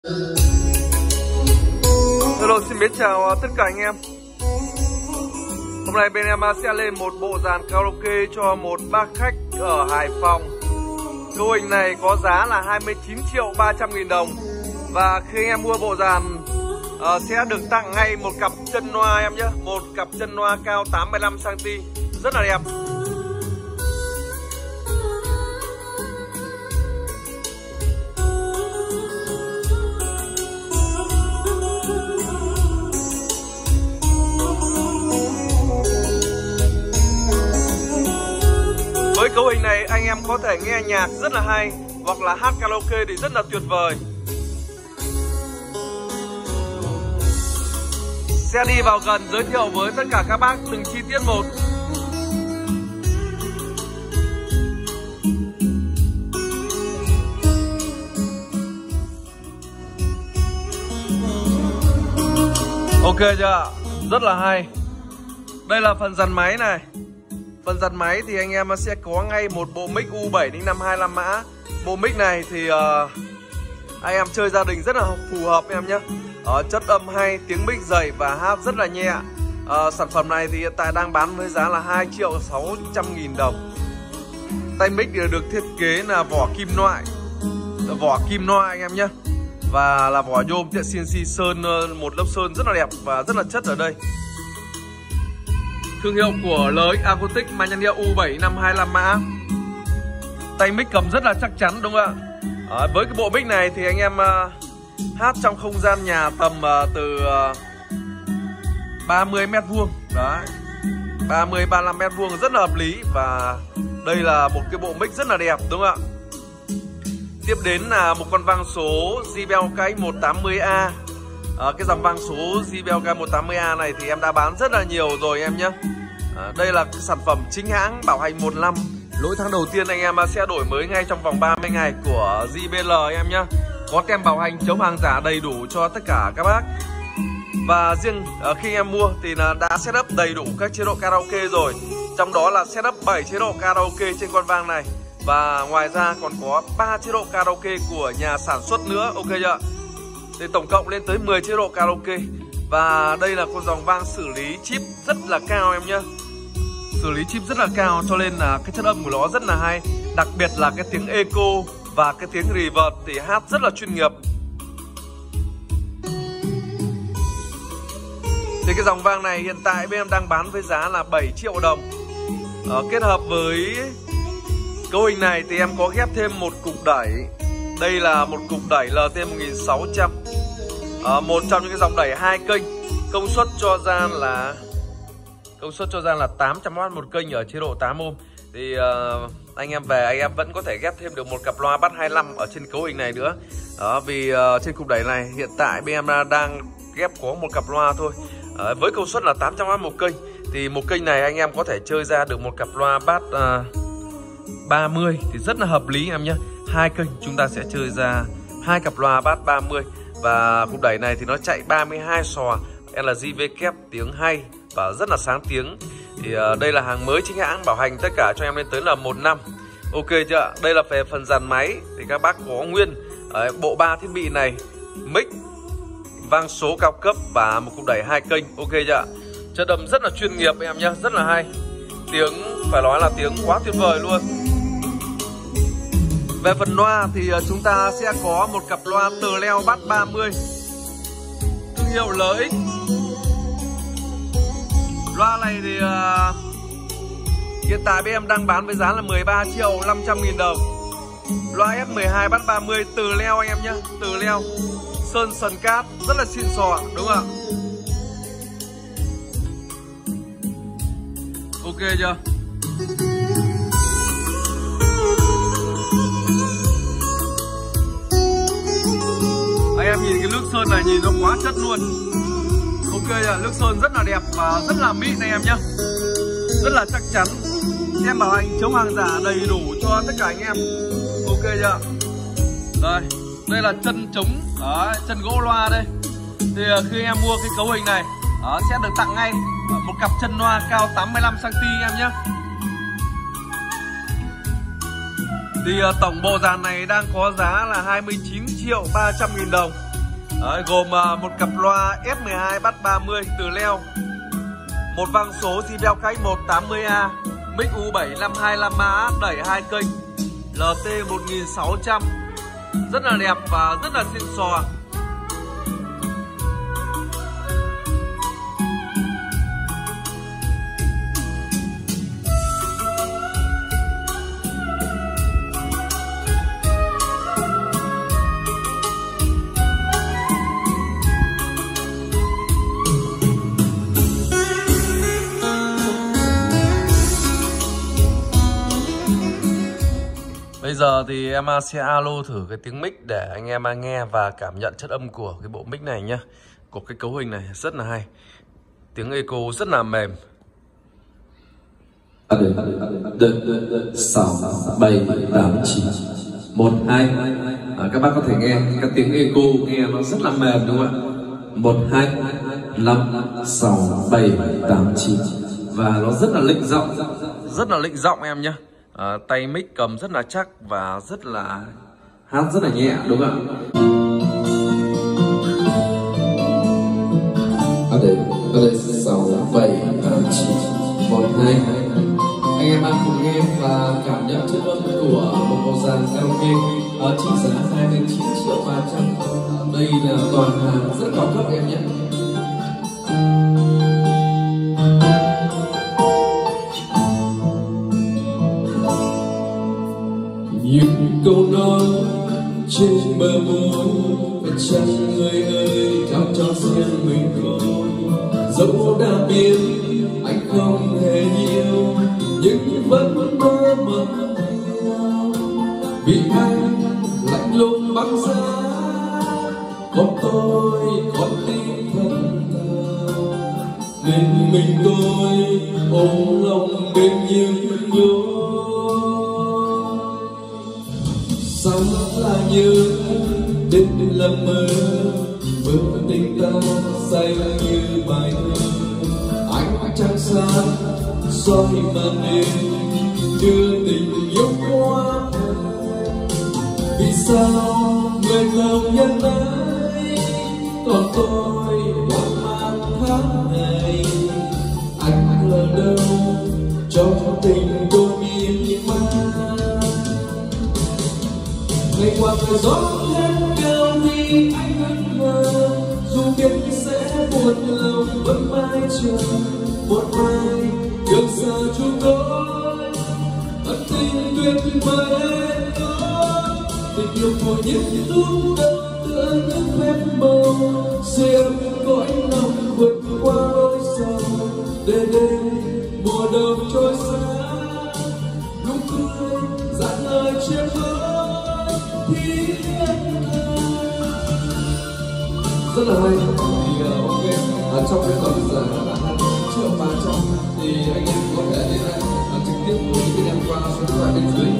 Hello, xin mến chào tất cả anh em. Hôm nay bên em sẽ lên một bộ dàn karaoke cho một bác khách ở Hải Phòng. Cấu hình này có giá là 29.300.000 đồng. Và khi anh em mua bộ dàn sẽ được tặng ngay một cặp chân loa em nhé. Một cặp chân loa cao 85cm, rất là đẹp. Với cấu hình này anh em có thể nghe nhạc rất là hay hoặc là hát karaoke thì rất là tuyệt vời. Sẽ đi vào gần giới thiệu với tất cả các bác từng chi tiết một. Ok chưa? Rất là hay. Đây là phần dàn máy này. Phần dàn máy thì anh em sẽ có ngay một bộ mic U70525 mã. Bộ mic này thì anh em chơi gia đình rất là phù hợp em nhé. Chất âm hay, tiếng mic dày và hát rất là nhẹ. Sản phẩm này thì hiện tại đang bán với giá là 2.600.000 đồng. Tay mic được thiết kế là vỏ kim loại anh em nhé. Và là vỏ nhôm tiện CNC sơn, một lớp sơn rất là đẹp và rất là chất ở đây. Thương hiệu của LX Acoustic mang nhãn hiệu U70525 mã. Tay mic cầm rất là chắc chắn đúng không ạ? Với cái bộ mic này thì anh em hát trong không gian nhà tầm từ 30 m². Đấy, 30-35 m² rất là hợp lý. Và đây là một cái bộ mic rất là đẹp đúng không ạ? Tiếp đến là một con vang số JBL KX180A. Cái dòng vang số JBL KX180A này thì em đã bán rất là nhiều rồi em nhé. Đây là cái sản phẩm chính hãng, bảo hành 1 năm. Lỗi tháng đầu tiên anh em sẽ đổi mới ngay trong vòng 30 ngày của JBL em nhé. Có tem bảo hành chống hàng giả đầy đủ cho tất cả các bác. Và riêng khi em mua thì đã setup đầy đủ các chế độ karaoke rồi. Trong đó là setup 7 chế độ karaoke trên con vang này. Và ngoài ra còn có 3 chế độ karaoke của nhà sản xuất nữa, ok chưa? Thì tổng cộng lên tới 10 chế độ karaoke. Và đây là con dòng vang xử lý chip rất là cao em nhé. Xử lý chip rất là cao cho nên là cái chất âm của nó rất là hay. Đặc biệt là cái tiếng echo và cái tiếng reverb thì hát rất là chuyên nghiệp. Thì cái dòng vang này hiện tại bên em đang bán với giá là 7 triệu đồng. Kết hợp với cấu hình này thì em có ghép thêm một cục đẩy. Đây là một cục đẩy LT1600. Một trong những cái dòng đẩy 2 kênh. Công suất cho gian là 800W một kênh ở chế độ 8 ohm. Thì anh em về anh em vẫn có thể ghép thêm được một cặp loa bass 25 ở trên cấu hình này nữa. Vì trên cục đẩy này hiện tại bên em đang ghép có một cặp loa thôi. Với công suất là 800W một kênh thì một kênh này anh em có thể chơi ra được một cặp loa bass 30 thì rất là hợp lý em nhé. 2 kênh chúng ta sẽ chơi ra 2 cặp loa bass 30. Và cục đẩy này thì nó chạy 32 xòa LJV tiếng hay và rất là sáng tiếng. Thì đây là hàng mới chính hãng, bảo hành tất cả cho em lên tới là 1 năm. Ok chưa? Đây là về phần dàn máy thì các bác có nguyên bộ 3 thiết bị này, mic, vang số cao cấp và một cục đẩy 2 kênh. Ok chưa? Chất âm rất là chuyên nghiệp em nhé, rất là hay. Tiếng phải nói là tiếng quá tuyệt vời luôn. Về phần loa thì chúng ta sẽ có một cặp loa tờ leo bass 30 thương hiệu LX. Loa này thì hiện tại bên em đang bán với giá là 13.500.000 đồng. Loa S12 bass 30 từ leo anh em nhé, từ leo sơn sần cát rất là xịn sò đúng không ạ? Ok chưa? Anh em nhìn cái nước sơn này nhìn nó quá chất luôn. Ok ạ, nước sơn rất là đẹp và rất là mịn này em nhé. Rất là chắc chắn. Em bảo hành chống hàng giả đầy đủ cho tất cả anh em. Ok chưa? Đây là chân chống, chân gỗ loa đây. Thì khi em mua cái cấu hình này sẽ được tặng ngay một cặp chân loa cao 85cm em nhé. Thì tổng bộ dàn này đang có giá là 29.300.000 đồng. Đấy, gồm một cặp loa F12 Bass 30 từ Leo, một vang số JBL KX1 80A, mic U7525 mã đẩy 2 kênh, LT 1600, rất là đẹp và rất là xịn sò. Bây giờ thì em sẽ alo thử cái tiếng mic để anh em nghe và cảm nhận chất âm của cái bộ mic này nhá. Của cái cấu hình này rất là hay. Tiếng echo rất là mềm. 6 7 8 9 1 2. Các bác có thể nghe cái tiếng echo nghe nó rất là mềm đúng không ạ? 1 2 5 6 7 8 9 và nó rất là lịnh giọng. Rất là lịnh giọng em nhá. Tay mic cầm rất là chắc và rất là hát rất là nhẹ đúng không ạ? Ở đây 6 7 8 9 1 2. Anh em đang cùng nghe và cảm nhận chất âm của một bộ dàn karaoke trị giá 29.300.000. Đây là toàn hàng rất cao cấp em nhé. Những câu nói trên bờ môi phải chăng người ơi cao cho riêng mình thôi. Dẫu đã biết anh không hề yêu nhưng vẫn mơ mộng vì anh lạnh lùng băng giá, còn tôi còn tim thân thà nên mình tôi ôm lòng bên những lối. Sống là như đến là mơ tình ta say như bài thơ. Ánh trăng sáng soi màn đêm đưa tình yêu qua thời. Vì sao người không nhân ái còn tôi đang mang tháng ngày. Anh ở đâu trong tình tôi miên man. Ngày qua thời gió lên cao thì anh vẫn mơ, dù biết sẽ buồn lòng vẫn mãi chờ một mai được xa chúng tôi. Ân tình tuyệt vời có tình yêu của những lúc đơn tựa những phép màu, siêu cõi lòng vượt qua nỗi sầu để đêm mùa đông trôi xa. Nụ cười dặn lời chia vơi rất là hay. Thì ok, trong cái tổng giờ là 2.300.000 thì anh em có thể liên hệ trực tiếp với bên em qua số điện thoại bên dưới